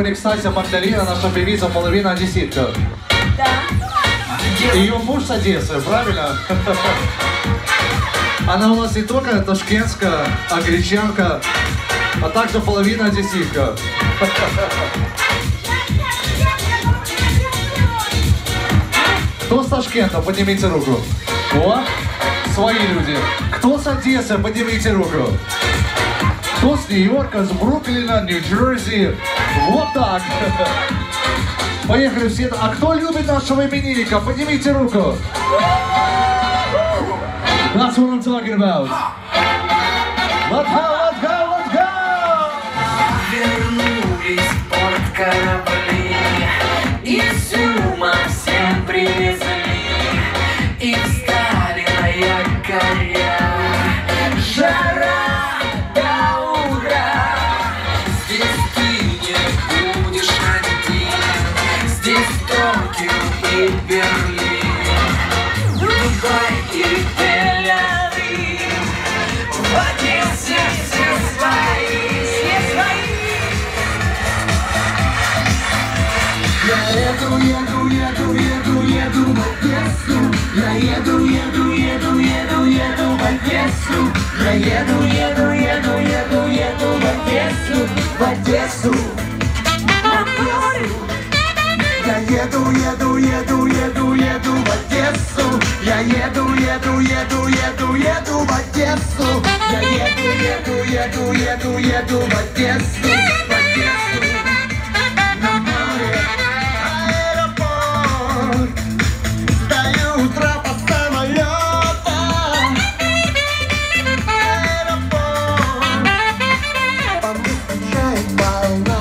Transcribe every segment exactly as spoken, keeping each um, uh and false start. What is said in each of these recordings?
были, кстати, Магдалина, наша певица, половина одесситка. Да. Ее муж с Одессы, правильно? Она у нас не только ташкентская, а гречанка, а также половина одесситка. Кто с Ташкента? Поднимите руку. О, свои люди. Кто с Одессы? Поднимите руку. Кто с Нью-Йорка, с Бруклина, Нью-Джерси? Вот так. Поехали все. А кто любит нашего именинника? Поднимите руку. That's what I'm talking about. Let's go, let's go, let's go! Вернулись в порт корабли, из ума всем привезли, и встали на якоря. Жара до утра, здесь ты не будешь один, здесь Токио и Берлин, Дубай и Тель-Авив, в Одессе все свои, все свои. Я еду, еду, еду, еду, еду в Одессу. Я еду, еду, еду, еду, еду в Одессу. Я еду, еду, еду, еду, еду в Одессу, в Одессу. Я еду, еду, еду, еду, еду в Одессу. Я еду, еду, еду, еду, еду в Одессу. Я еду, еду, еду, еду, еду в Одессу, в Одессу. На море аэропорт, стою трапа самолета. Аэропорт, по мне встречает волна.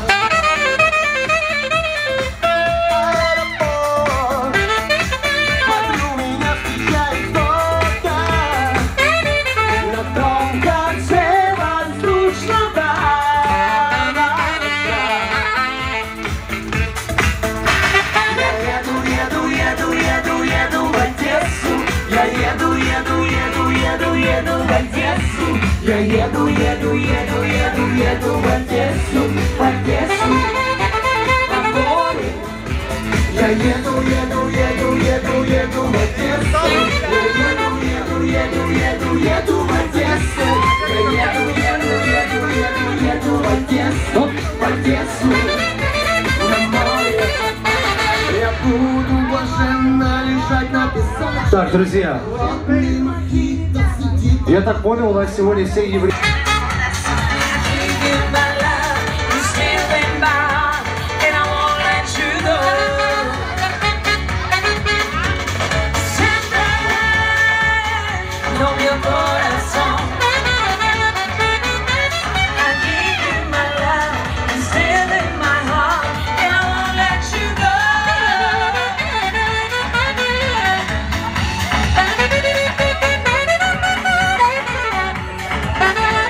Я еду, еду, еду, еду, еду в Одессу, в Одессу, по морю. Я еду, еду, еду, еду, еду в Одессу. Я еду, еду, еду, еду, еду в Одессу. Я еду, еду, еду, еду, еду в Одессу, в Одессу, на море. Я буду блаженно лежать на песочке. Так, друзья. Я так понял, у нас сегодня все евреи. We'll be right back.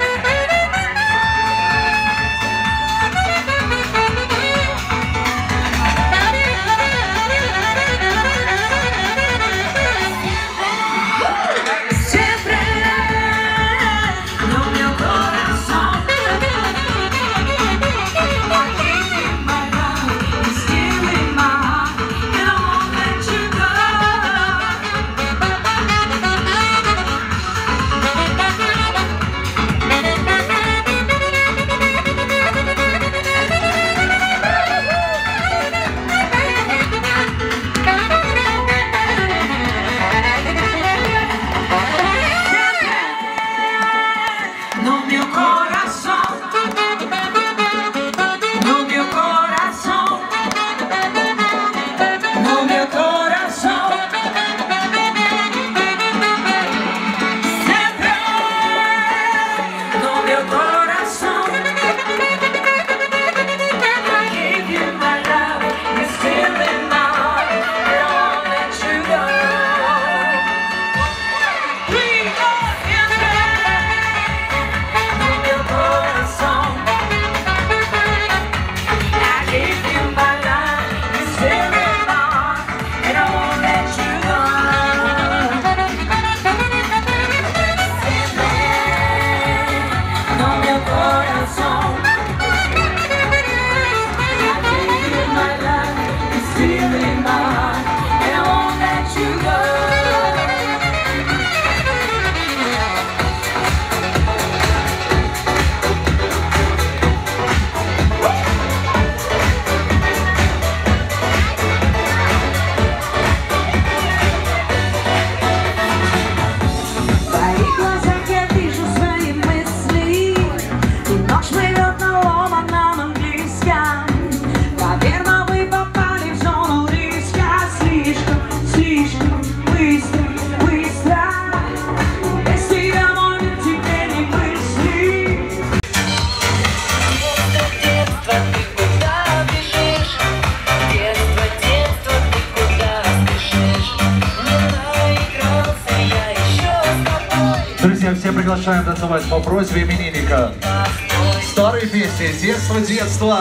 приглашаем танцевать по просьбе именинника. Старые песни с детства, детства.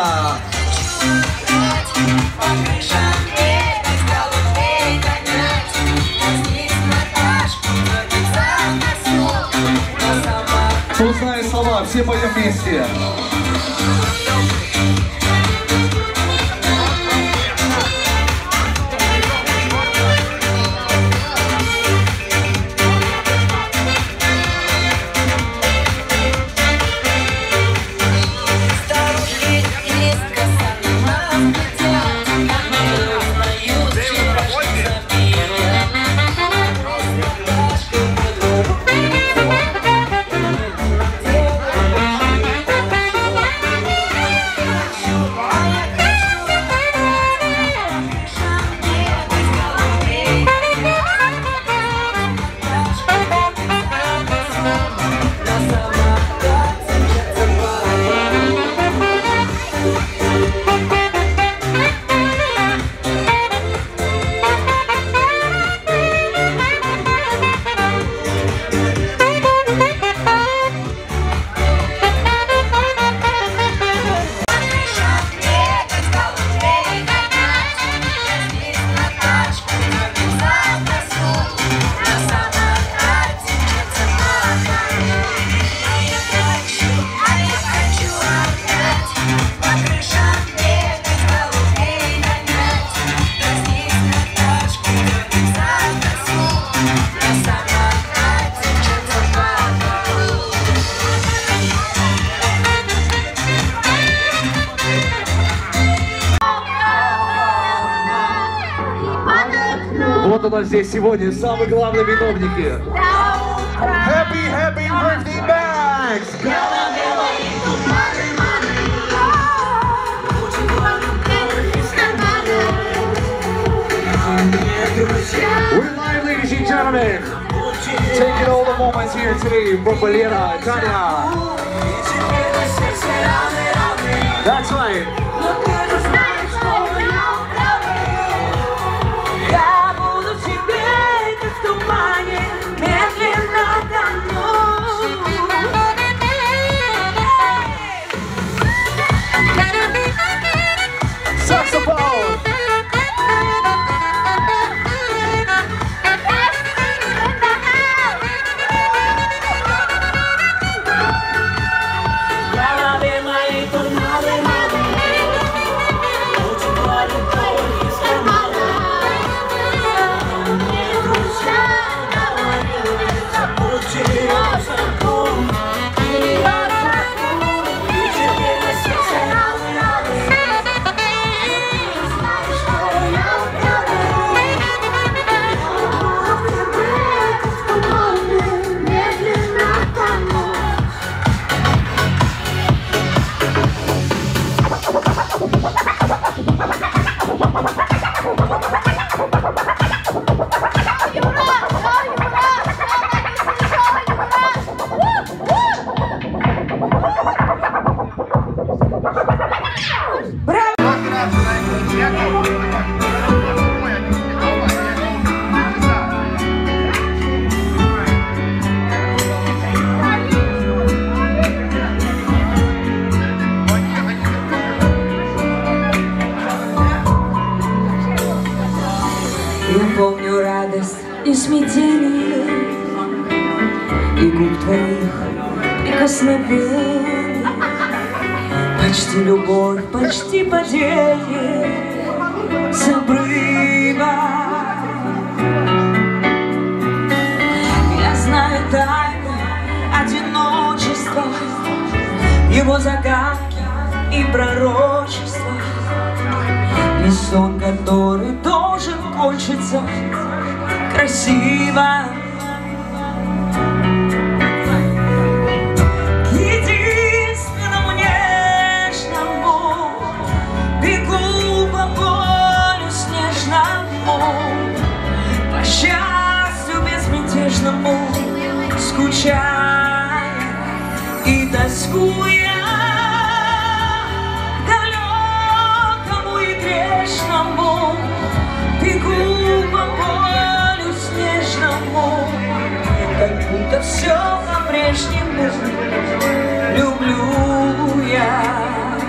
Кто знает слова, все поем вместе. Вот у нас здесь сегодня самые главные виновники. Happy, happy birthday, Max! We're live, ladies and gentlemen. Taking all the moments here today from Valera, Tanya. That's right. Помню радость и смятение, и губ твоих прикосновений, почти любовь, почти падение с обрыва. Я знаю тайны одиночества, его загадки и пророчества, и сон, который должен кончиться красиво. К единственному нежному бегу по полю снежному, по счастью безмятежному, скучая и тоскуя. Далекому и грешному бегу по полю снежному. люблю я.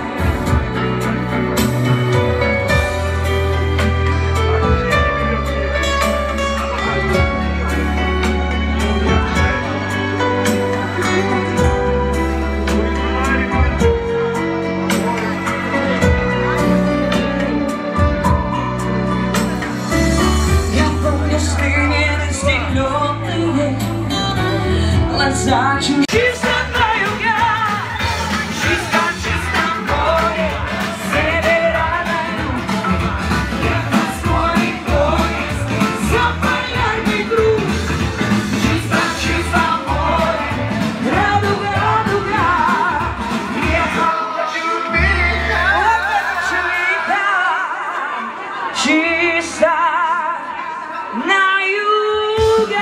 Глаза чисто на юга, чисто, чисто море, севера на юг. Морской поезд, заполярный круг. Чисто, чисто море, радуга, радуга. Я хочу меня, хочу меня, чисто на юга.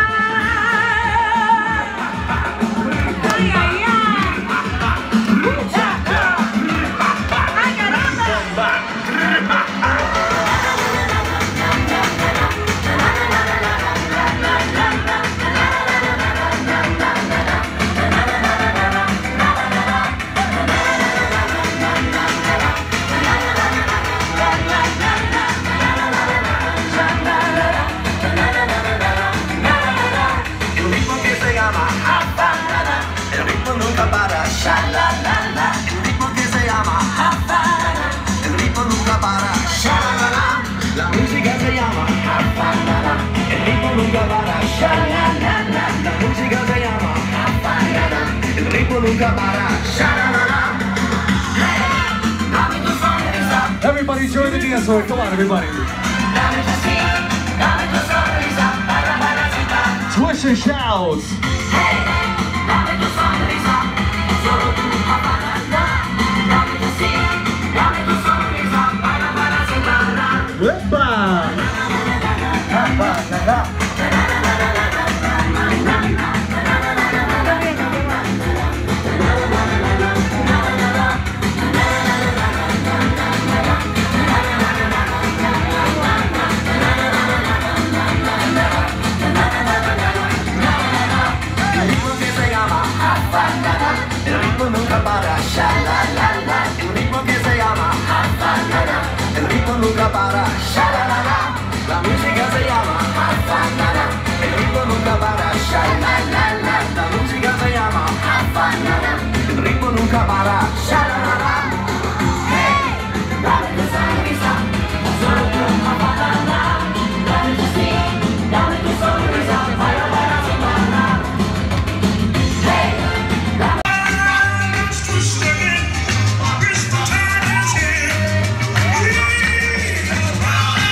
La música se llama Havana, el ritmo nunca para. Sha-la-la-la. La música se llama Havana, el ritmo nunca para. Sha-la-la-la. Everybody join the dance floor. Come on, everybody. Twist and shout. Epa! El ritmo nunca para. Sha-la-la-la. El ritmo que se llama Havana, el ritmo nunca para. Sha-la-la-la. La música se llama Havana, el ritmo nunca para. Sha-la-la-la. La música se llama Havana, el ritmo nunca para. Sha-la-la-la. Hey, dame tu sonrisa, solo tú Havana. Dame tu sí, dame tu sonrisa, baila, baila sin parar. Hey, dame. Christmas time is here.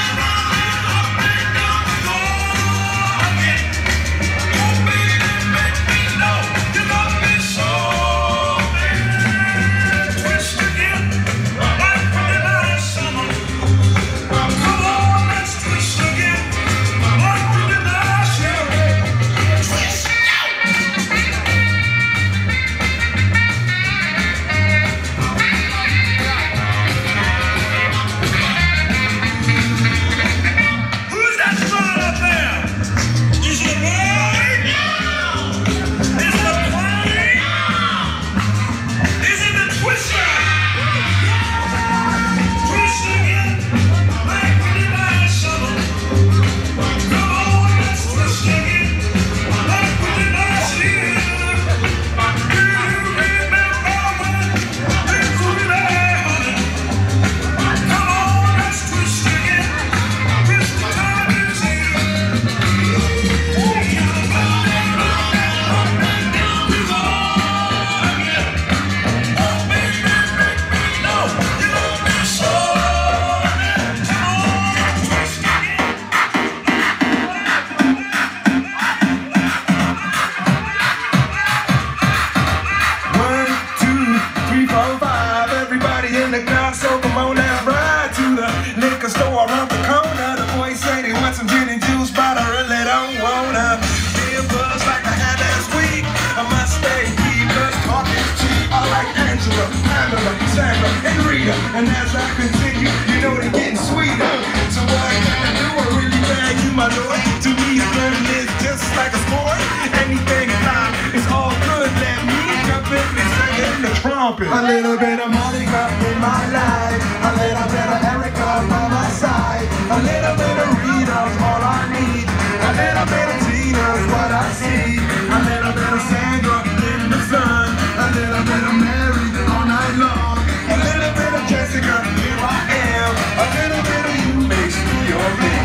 popping. A little bit of Monica in my life, a little bit of Erica by my side, a little bit of Rita's all I need, a little bit of Tina's what I see, a little bit of Sandra in the sun, a little bit of Mary all night long, a little bit of Jessica, here I am, a little bit of you makes me your man.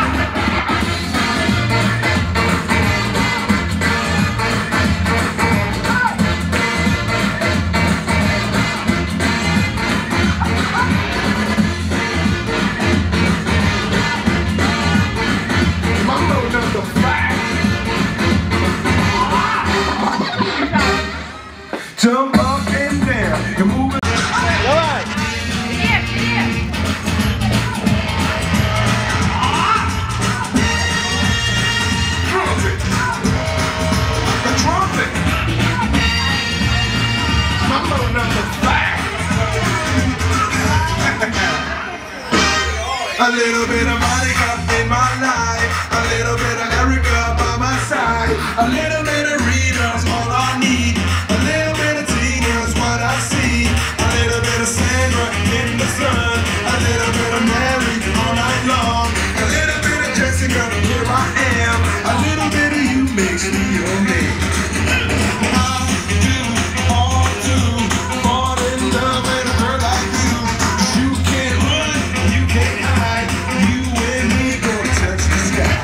Jump up and down, you're moving. Давай! Привет, привет! Trumpet, the trumpet. Mambo number five. A little bit of Monica in my life, a little bit of Erica by my side, a little bit of Rita's all I need. Sandra in the sun, a little bit of Mary all night long, a little bit of Jessica, here I am, a little bit of you makes me your man. I do all to fall in love with a girl like you. You can't run, you can't hide, you and me gonna touch the sky.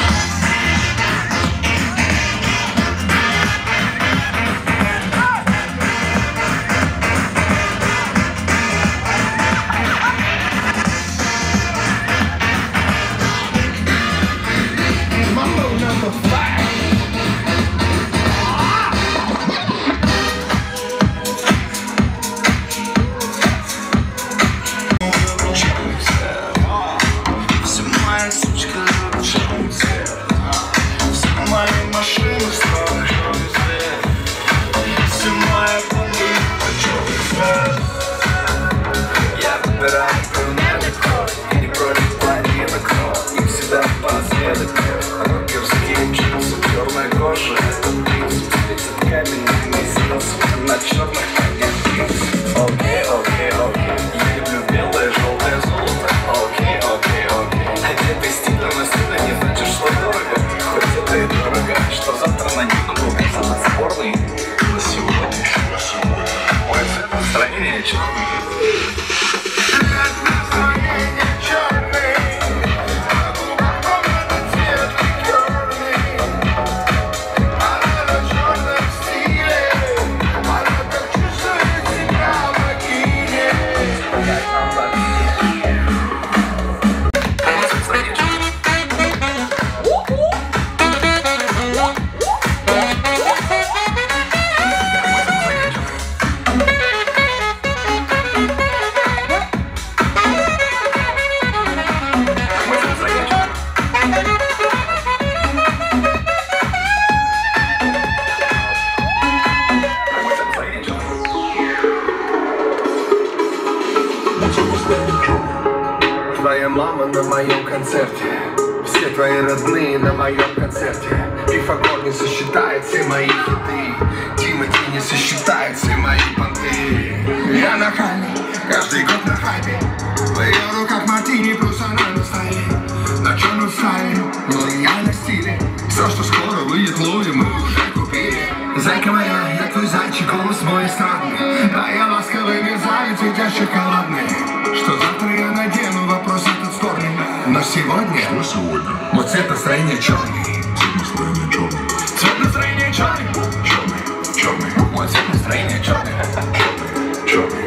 Твоя мама на моем концерте, все твои родные на моем концерте. Пифагор не сосчитает все мои хиты, Тимати не сосчитает все мои понты. Я нахальный, каждый год на хайпе, в ее руках мартини, плюс она на столе. На черном стиле, лояльном стиле, все, что скоро выйдет, луи мы уже купили. Зайка моя, я твой зайчик, голос мой эстрадный, да я ласковый мерзавец, ведь шоколадный. Что завтра я надену, вопрос этот спорный. Но сегодня, что сегодня? Вот цвет настроения черный. Цвет настроения черный. Цвет настроения черный. Черный, черный. Вот цвет настроения черный. Черный, черный.